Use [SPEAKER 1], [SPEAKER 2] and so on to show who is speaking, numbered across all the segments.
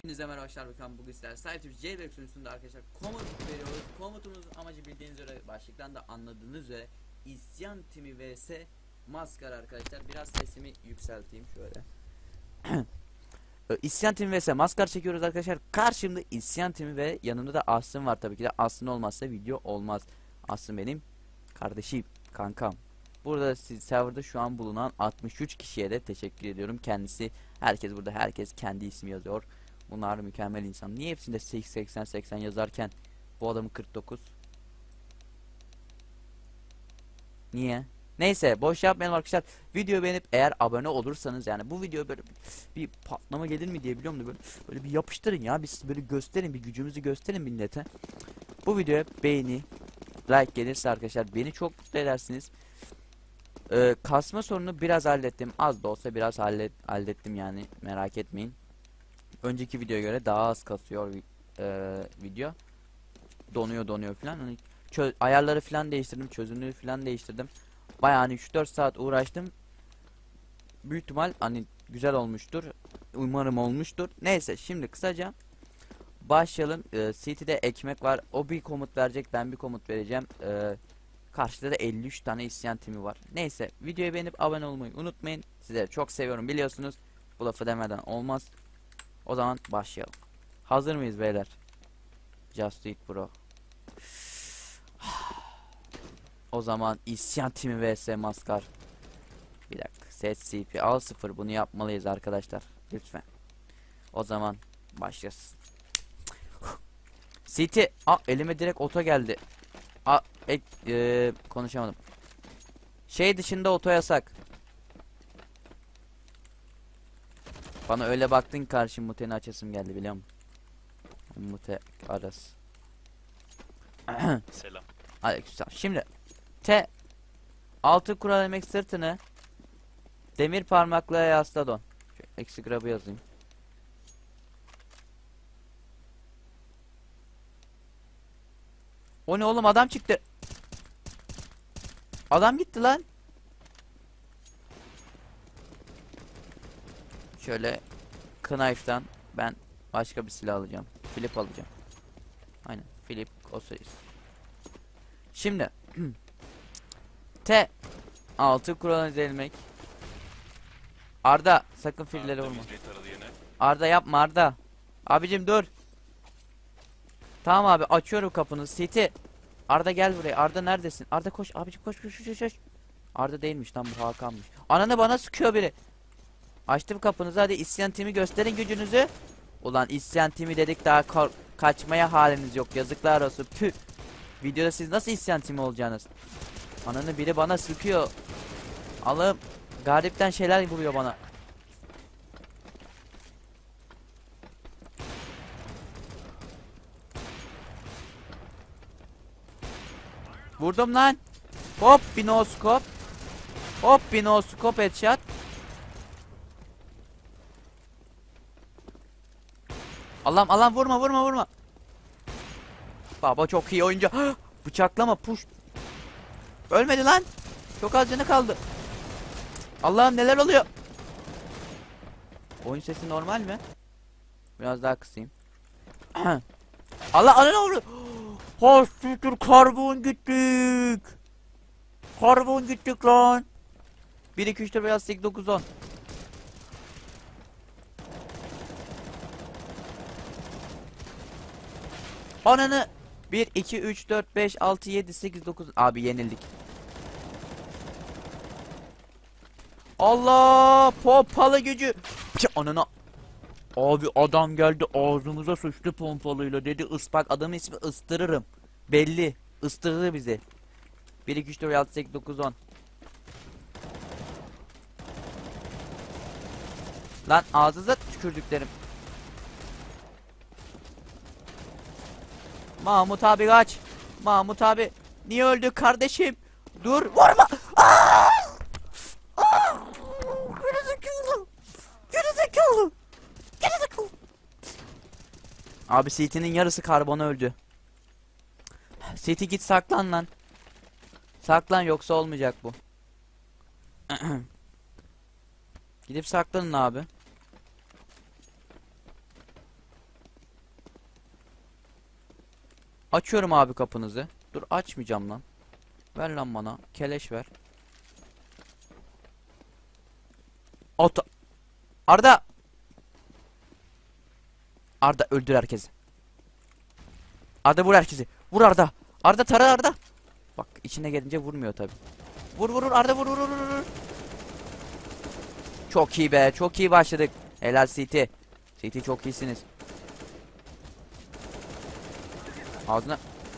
[SPEAKER 1] Hepinize merhaba arkadaşlar. Bugün sizlerle Cytürk Jailbreak sunucusunda arkadaşlar komut veriyoruz. Komutumuz amacı bildiğiniz üzere, başlıktan da anladığınız üzere, isyan timi vs maskara arkadaşlar. Biraz sesimi yükselteyim şöyle. İsyan timi vs maskar çekiyoruz arkadaşlar. Karşımda isyan timi ve yanımda da Asım var tabii ki de. Asım olmazsa video olmaz. Asım benim kardeşim, kankam. Burada serverda şu an bulunan 63 kişiye de teşekkür ediyorum. Kendisi, herkes burada, herkes kendi ismi yazıyor. Bunlar mükemmel insan. Niye hepsinde 80 yazarken bu adamı 49? Niye? Neyse, boş yapmayalım arkadaşlar. Videoyu beğenip eğer abone olursanız, yani bu video böyle bir patlama gelir mi diye biliyorum da böyle bir yapıştırın ya. Biz böyle gösterin, bir gücümüzü gösterin millete. Bu videoya beğeni, like gelirse arkadaşlar beni çok mutlu edersiniz. Kasma sorunu biraz hallettim. Az da olsa biraz hallettim yani, merak etmeyin. Önceki videoya göre daha az kasıyor video. Donuyor falan. Hani ayarları falan değiştirdim, çözünürlüğü falan değiştirdim. Bayağı hani 3-4 saat uğraştım. Büyük ihtimal hani güzel olmuştur. Umarım olmuştur. Neyse, şimdi kısaca başlayalım. City'de ekmek var. O bir komut verecek, ben bir komut vereceğim. Karşıda da 53 tane isyan timi var. Neyse, videoyu beğenip abone olmayı unutmayın. Sizleri çok seviyorum, biliyorsunuz. Bu lafı demeden olmaz. O zaman başlayalım. Hazır mıyız beyler? Just do it bro. O zaman isyan timi vs maskar. Bir dakika. Set CP al 0. Bunu yapmalıyız arkadaşlar. Lütfen. O zaman başlasın. City. Elime direkt oto geldi. Konuşamadım. Şey dışında oto yasak. Bana öyle baktın, karşı muteni açasım geldi, biliyor musun? Mute arası.
[SPEAKER 2] Selam.
[SPEAKER 1] Aleykümselam. Şimdi altı kural emek sırtını demir parmakla yasla don. Eksi grabı yazayım. O ne oğlum, adam çıktı. Adam gitti lan. Şöyle knife'dan ben başka bir silah alacağım. Flip alacağım. Aynen, Flip Osiris. Şimdi altı kural edilmek. Arda sakın filleri vurma. Arda yapma Arda. Abicim dur. Tamam abi, açıyorum kapını. City. Arda gel buraya. Arda neredesin? Arda koş abicim, koş. Arda değilmiş lan, bu Hakan'mış. Ananı bana sıkıyor biri. Açtım kapınızı, hadi isyan timi gösterin gücünüzü. Ulan isyan timi dedik, daha kaçmaya haliniz yok, yazıklar olsun. Püh. Videoda siz nasıl isyan timi olacaksınız? Ananı biri bana sıkıyor. Allah'ım, garipten şeyler vuruyor bana. Vurdum lan. Hop bir no scope. Hop bir no scope headshot. Allah'ım vurma. Baba çok iyi oyuncu. Bıçaklama, push. Ölmedi lan. Çok az canı kaldı. Allah'ım, neler oluyor? Oyun sesi normal mi? Biraz daha kısayım. Allah ne oldu? Hastiktir, karbon gittik lan. 1 2 3 4 5 6 8 9 10. Ananı 1 2 3 4 5 6 7 8 9. Abi yenildik. Allah, pompalı gücü. Anana. Abi adam geldi ağzımıza sıçtı pompalıyla, dedi ıspak. Adamın ismi ıstırırım. Belli. Istırır bizi. 1 2 3 4 6 8 9 10. Lan ağzınıza tükürdüklerim. Mahmut abi kaç. Mahmut abi niye öldü kardeşim? Dur, vurma. Gerizekalı. Abi CT'nin yarısı karbona öldü. CT git saklan lan. Saklan, yoksa olmayacak bu. Gidip saklanın abi. Açıyorum abi kapınızı. Dur açmayacağım lan. Ver lan bana. Keleş ver. Ota. Arda. Arda öldür herkesi. Arda vur herkesi. Vur Arda. Arda tara Arda. Bak içine gelince vurmuyor tabi. Vur vur vur Arda vur vur vur vur. Çok iyi be. Çok iyi başladık. Helal CT. CT çok iyisiniz. Ağzına.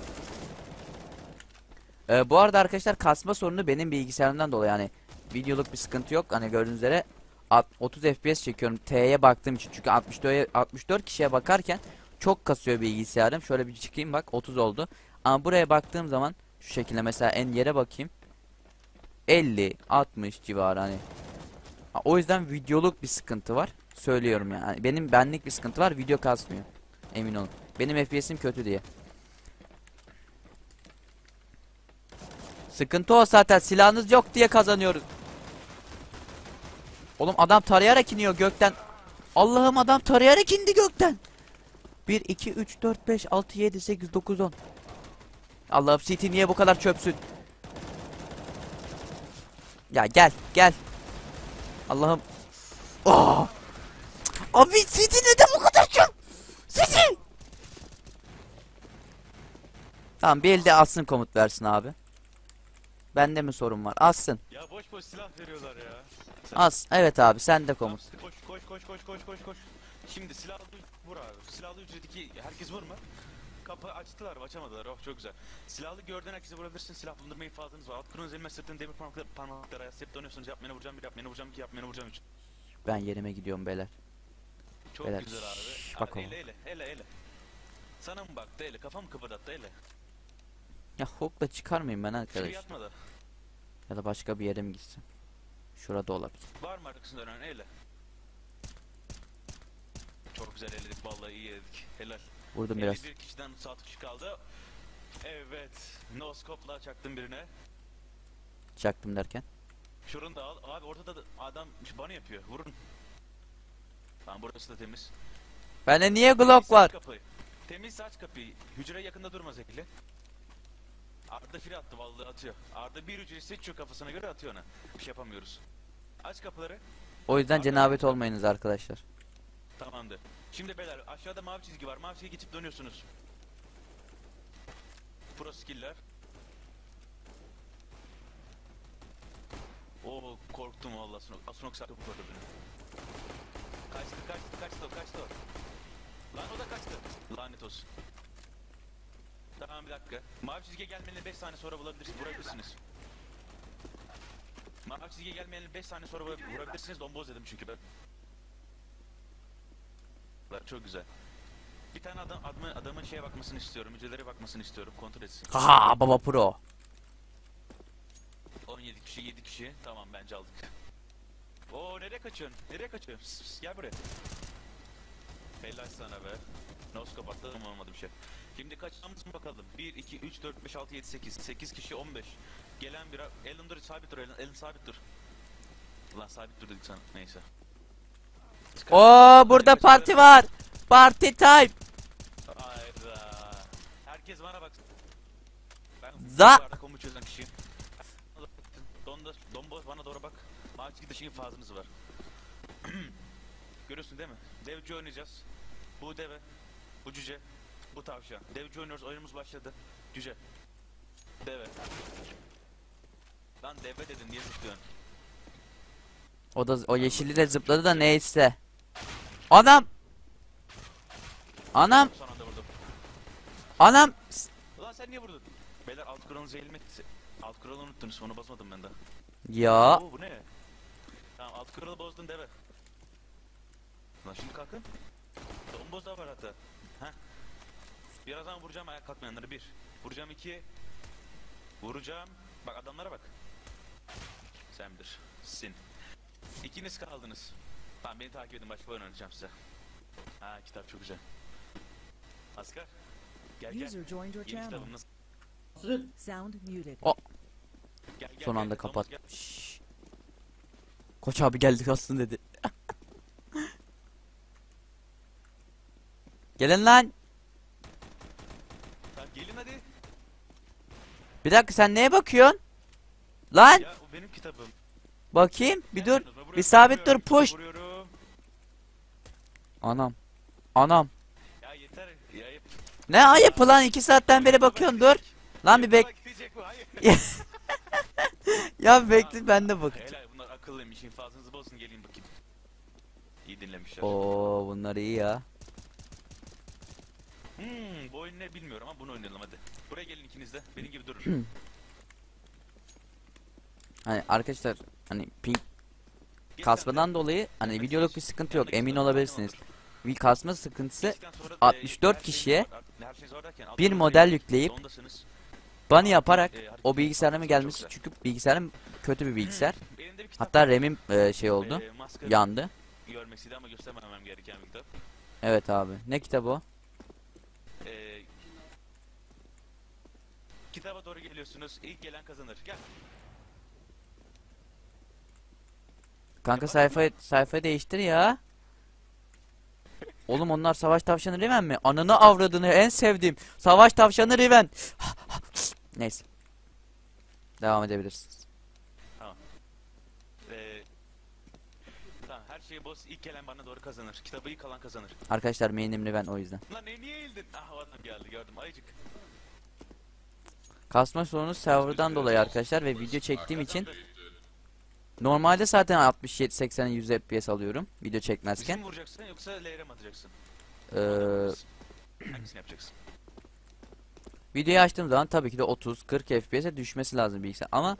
[SPEAKER 1] Bu arada arkadaşlar kasma sorunu benim bilgisayarımdan dolayı, yani videoluk bir sıkıntı yok. Hani gördüğünüz üzere 30 FPS çekiyorum T'ye baktığım için. Çünkü 64 kişiye bakarken çok kasıyor bilgisayarım. Şöyle bir çıkayım bak 30 oldu. Ama buraya baktığım zaman şu şekilde mesela en yere bakayım. 50 60 civarı hani. O yüzden videoluk bir sıkıntı var. Söylüyorum yani. Benim benlik bir sıkıntı var. Video kasmıyor. Emin olun. Benim FPS'im kötü diye. Sıkıntı o zaten. Silahınız yok diye kazanıyoruz. Oğlum adam tarayarak iniyor gökten. Allah'ım adam tarayarak indi gökten. 1, 2, 3, 4, 5, 6, 7, 8, 9, 10. Allah'ım City niye bu kadar çöpsün? Ya gel gel. Allah'ım. Oh! Abi City neden bu kadar çöp? City! Tamam bir elde alsın komut versin abi. Bende mi sorun var? Alsın.
[SPEAKER 2] Ya boş boş silah veriyorlar ya.
[SPEAKER 1] As. Evet abi sen de komut.
[SPEAKER 2] Koş koş koş koş koş koş koş. Şimdi silahlı vur abi. Silahlı ücreti herkes vurma. Kapı açtılar mı? Açamadılar. Oh çok güzel. Silahlı gördüğün herkese vurabilirsin. Silah bulundurma infazınız var. Alt kurunuz elime sırtını demir parmakları ayaslayıp dönüyorsunuz. Yap beni vuracağım 1, yap beni vuracağım 2, yap beni vuracağım 3.
[SPEAKER 1] Ben yerime gidiyorum beyler.
[SPEAKER 2] Çok
[SPEAKER 1] Beyler,
[SPEAKER 2] güzel abi.
[SPEAKER 1] bak
[SPEAKER 2] Eyle eyle eyle eyle. Sana mı baktı eyle? Kafamı kıpırdattı eyle.
[SPEAKER 1] Ya hookla çıkarmayayım ben
[SPEAKER 2] Şuraya
[SPEAKER 1] arkadaş.
[SPEAKER 2] yatmadı.
[SPEAKER 1] Ya da başka bir yere mi gitsin? Şurada olabilir.
[SPEAKER 2] Var mı arkasında dönen eyle. Çok güzel eledik vallahi iyi eledik. Helal.
[SPEAKER 1] Vurdum biraz.
[SPEAKER 2] 51 kişiden sağ kişi kaldı. Evet. Noskopla çaktım birine.
[SPEAKER 1] Çaktım derken.
[SPEAKER 2] Şurunu da al. Abi orada da adam bana yapıyor. Vurun. Tamam burası da temiz.
[SPEAKER 1] Bende niye Glock
[SPEAKER 2] Temiz
[SPEAKER 1] var?
[SPEAKER 2] aç kapıyı. Temiz aç kapıyı. Hücre yakında durma Zekili. Arda fil attı vallahi atıyor. Arda bir hücreyi seçiyor kafasına göre atıyor ona. Bir şey yapamıyoruz. Aç kapıları.
[SPEAKER 1] O yüzden
[SPEAKER 2] Arda-
[SPEAKER 1] cenabet olmayınız arkadaşlar.
[SPEAKER 2] Tamamdır. Şimdi beyler aşağıda mavi çizgi var. Mavi çizgiye geçip dönüyorsunuz. Pro skill'ler. Oo korktum vallahi Asnox kapı koydu beni. Kaçtı o. Lan o da kaçtı. Lanet olsun. Tamam bir dakika. Mavi çizgiye gelmeyeni 5 saniye sonra vurabilirsiniz. Mavi çizgiye gelmeyeni 5 saniye sonra vurabilirsiniz. Domboz dedim çünkü ben. Bak çok güzel. Bir tane adamın şeye bakmasını istiyorum. Hücrelere bakmasını istiyorum. Kontrol etsin.
[SPEAKER 1] Haha baba pro.
[SPEAKER 2] 17 kişi 7 kişi. Tamam bence aldık. Oo nereye kaçıyorsun? Gel buraya. Helal sana be. Noskop atladım olmadı bir şey. Şimdi kaçmamız mı bakalım? 1, 2, 3, 4, 5, 6, 7, 8. 8 kişi 15. Gelen bir... Elin dur sabit dur Elin sabit dur. Lan sabit dur dedik sana. Neyse.
[SPEAKER 1] Oo burada parti var. Party time.
[SPEAKER 2] Hayda. Herkes bana bak. Ben
[SPEAKER 1] Za.
[SPEAKER 2] komu çözen kişiyim. Domboz bana doğru bak. Maç dışı infazınız var. Görüyorsun değil mi? Devci oynayacağız. Bu deve. Bu cüce. Bu tavşan. Devci oynuyoruz. Oyunumuz başladı. Cüce. Deve. Lan deve dedin niye zıplıyorsun?
[SPEAKER 1] O yeşilli de zıpladı da neyse. Anam. Anam.
[SPEAKER 2] Son anda vurdum.
[SPEAKER 1] Anam.
[SPEAKER 2] Ulan sen niye vurdun? Beyler alt kuralınızı eğilmek... Alt kuralı unuttunuz. Onu basmadım ben daha.
[SPEAKER 1] Ya.
[SPEAKER 2] Oo bu ne? Tamam alt kuralı bozdun deve. Lan şimdi kalkın. Domboz da var hatta. Heh. Birazdan vuracağım ayak kalkmayanları. 1. Vuracağım 2. Vuracağım. Bak adamlara bak. Sen bilir. Sin. İkiniz kaldınız. Tamam beni takip edin. Başka oyun oynayacağım size. Ha kitap çok güzel. Asker. Gel.
[SPEAKER 3] User joined your
[SPEAKER 2] Yeni
[SPEAKER 3] channel.
[SPEAKER 2] kitabım nasıl?
[SPEAKER 3] Sound muted.
[SPEAKER 2] Gel,
[SPEAKER 1] Son anda
[SPEAKER 2] Domuz
[SPEAKER 1] kapat.
[SPEAKER 2] gel.
[SPEAKER 1] Şşş. Koç abi geldik aslında dedi. Gelin lan.
[SPEAKER 2] Tamam, gelin
[SPEAKER 1] Bir dakika sen neye bakıyorsun? Lan
[SPEAKER 2] Ya o benim kitabım.
[SPEAKER 1] bakayım bir dur.
[SPEAKER 2] Ben buraya
[SPEAKER 1] Bir sabit dur
[SPEAKER 2] vuruyorum,
[SPEAKER 1] push.
[SPEAKER 2] vuruyorum.
[SPEAKER 1] Anam. Anam.
[SPEAKER 2] Ya yeter. Ya ayıp.
[SPEAKER 1] Ne ayıp lan 2 saatten beri bakıyorsun dur. Lan bir bek.
[SPEAKER 2] Gidecek bu, hayır.
[SPEAKER 1] Ya bekle ben de bakacağım.
[SPEAKER 2] Helal, bunlar akıllıymış. İnfazınızı bozun, gelin bakayım. İyi dinlemişler.
[SPEAKER 1] Oo bunlar iyi ya.
[SPEAKER 2] Bu oyun ne bilmiyorum ama bunu oynayalım hadi. Buraya gelin ikiniz de. Benim gibi durun.
[SPEAKER 1] Hani arkadaşlar hani ping
[SPEAKER 2] Geç
[SPEAKER 1] kasmadan
[SPEAKER 2] sen de.
[SPEAKER 1] dolayı hani
[SPEAKER 2] Evet,
[SPEAKER 1] videoluk
[SPEAKER 2] geç.
[SPEAKER 1] bir sıkıntı yok
[SPEAKER 2] Yanındaki
[SPEAKER 1] emin
[SPEAKER 2] kitaplar
[SPEAKER 1] olabilirsiniz.
[SPEAKER 2] olur.
[SPEAKER 1] Bir kasma sıkıntısı
[SPEAKER 2] Geçtikten sonra,
[SPEAKER 1] 64
[SPEAKER 2] her şey
[SPEAKER 1] kişiye
[SPEAKER 2] zor- her şey zor derken,
[SPEAKER 1] bir
[SPEAKER 2] altınız
[SPEAKER 1] model
[SPEAKER 2] değil,
[SPEAKER 1] yükleyip
[SPEAKER 2] sondasınız.
[SPEAKER 1] bunny yaparak
[SPEAKER 2] hareket
[SPEAKER 1] o bilgisayarıma
[SPEAKER 2] çok
[SPEAKER 1] gelmesi
[SPEAKER 2] güzel.
[SPEAKER 1] çünkü bilgisayarım kötü bir bilgisayar.
[SPEAKER 2] Elimde bir kitap
[SPEAKER 1] Hatta
[SPEAKER 2] var.
[SPEAKER 1] RAM'im şey oldu.
[SPEAKER 2] Maskara
[SPEAKER 1] Yandı.
[SPEAKER 2] görmek istedi ama göstermemem gereken bir kitap.
[SPEAKER 1] Evet abi. Ne kitabı o?
[SPEAKER 2] Ee, kitaba doğru geliyorsunuz. İlk gelen kazanır. Gel.
[SPEAKER 1] Kanka sayfayı değiştir ya. Oğlum onlar savaş tavşanı Riven mi? Ananı avradını en sevdiğim. Savaş tavşanı Riven. Neyse. Devam edebilirsiniz.
[SPEAKER 2] Ee, tamam, her şeyi boz. İlk gelen bana doğru kazanır. Kitabı ilk alan kazanır.
[SPEAKER 1] Arkadaşlar main'im Riven o yüzden.
[SPEAKER 2] Lan niye eğildin? Ah, o adam geldi, gördüm. Ayıcık.
[SPEAKER 1] Kasma sorunu serverdan dolayı arkadaşlar ve video çektiğim için normalde zaten 67 80 100 FPS alıyorum video
[SPEAKER 2] Bizi
[SPEAKER 1] çekmezken.
[SPEAKER 2] mi vuracaksın yoksa LR mi atacaksın? Hangisini yapacaksın?
[SPEAKER 1] Videoyu açtığım zaman tabii ki de 30-40 FPS'e düşmesi lazım bilgisayar ama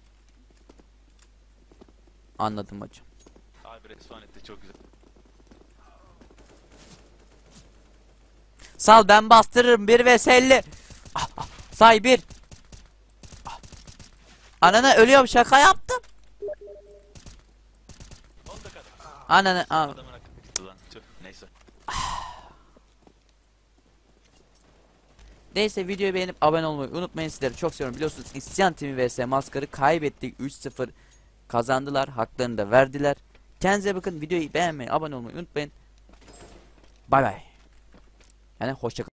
[SPEAKER 1] anladım hocam.
[SPEAKER 2] Abi respawn etti, çok güzel.
[SPEAKER 1] Sal ben bastırırım 1 vs 50. Say 1. Anana ölüyorum şaka yaptım.
[SPEAKER 2] Oldu kadar.
[SPEAKER 1] Anana
[SPEAKER 2] Adamın hakkı gitti lan. Tüh, neyse.
[SPEAKER 1] Neyse videoyu beğenip abone olmayı unutmayın, sizleri çok seviyorum. Biliyorsunuz İsyan TV vs Maskar'ı kaybettik, 3-0 kazandılar, haklarını da verdiler. Kendinize bakın, videoyu beğenmeyi abone olmayı unutmayın. Bay bay. Yani hoşça kalın.